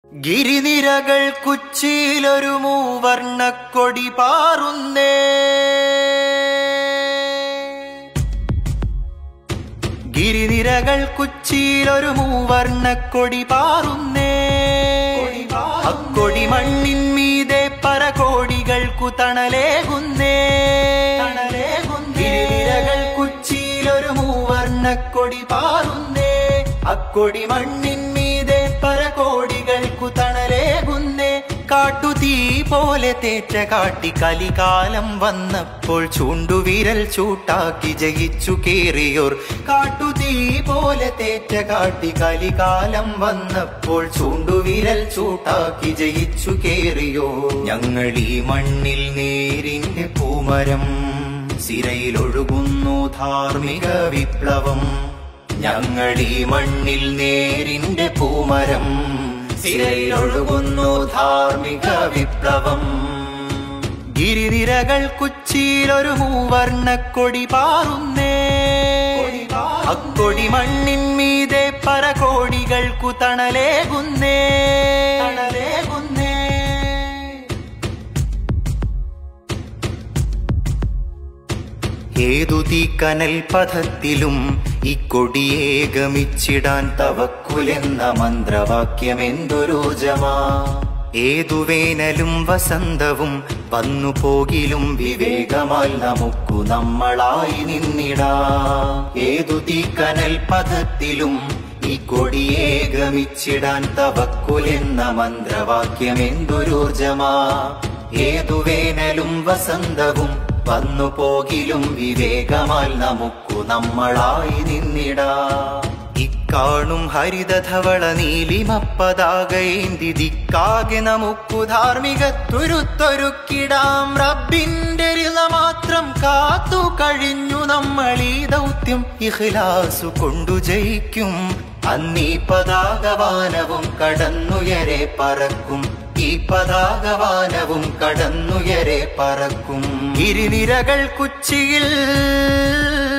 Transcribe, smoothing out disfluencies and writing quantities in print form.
ഗിരിനിരകൾ കുച്ചിയിലൊരു മൂവർണ്ണക്കൊടി പാറുന്നേ. ഗിരിനിരകൾ കുച്ചിയിലൊരു മൂവർണ്ണക്കൊടി പാറുന്നേ. അക്കൊടി മണ്ണിൻ മീതെ പരകോടികൾക്കു തണലേകുന്നേ. ഗിരിനിരകൾ കുച്ചിയിലൊരു മൂവർണ്ണക്കൊടി പാറുന്നേ. അക്കൊടി മണ്ണിൻ മീതെ പരകോടികൾക്കു തണലേകുന്നേ. കാട്ടുതീ പോലെ തേറ്റ കാട്ടി കലികാലം വന്നപ്പോൾ ചൂണ്ടുവിരൽ ചൂട്ടാക്കി ജയിച്ചു കേറിയോർ. കാട്ടുതീ പോലെ തേറ്റ കാട്ടി കലികാലം വന്നപ്പോൾ ചൂണ്ടുവിരൽ ചൂട്ടാക്കി ജയിച്ചു കേറിയോ. ഞങ്ങളീ മണ്ണിൽ നേരിന്റെ പൂമരം, സിരയിലൊഴുകുന്നു ധാർമ്മിക വിപ്ലവം. ഞങ്ങളീ മണ്ണിൽ നേരിന്റെ പൂമരം, സിരയിലൊഴുകുന്നു ധാർമ്മിക വിപ്ലവം. ഗിരിനിരകൾ കുച്ചിയിലൊരു മൂവർണ്ണക്കൊടി പാറുന്നേ. അക്കൊടി മണ്ണിൻ മീതെ പരകോടികൾക്കു തണലേകുന്നേ. ഏതു തീക്കനൽ പഥത്തിലും ഇക്കൊടിയെ ഗമിച്ചിടാൻ തവക്കുലെന്ന മന്ത്രവാക്യമെന്തൊരോജമാ. ഏതു വേനലും വസന്തവും വന്നു പോകിലും വിവേകമായി നമുക്കു നമ്മളായി നിന്നിടാ. ഏതു തീക്കനൽ പഥത്തിലും ഇക്കൊടിയെ ഗമിച്ചിടാൻ തവക്കുലെന്ന മന്ത്രവാക്യമെന്തൊരോർജമാ. ഏതു വേനലും വസന്തവും വന്നു പോകിലും വിവേകമായി നമുക്കു നമ്മളായി നിന്നിടാ. ഇക്കാണും ഹരിതധവള നീലിമപ്പതാകേന്തി ദിക്കാകെ നമുക്കു ധാർമ്മികത്തുരുത്തൊരുക്കിടാം. റബ്ബിന്റെ രിള മാത്രം കാത്തു കഴിഞ്ഞു നമ്മളീ ദൗത്യം ഇഖ്ലാസു കൊണ്ടു ജയിക്കും. അന്നീ പതാകവാനവും കടന്നുയരെ പറക്കും. ഈ പതാകവാനവും കടന്നുയരെ പറക്കും. ഗിരിനിരകൾ കുച്ചിയിൽ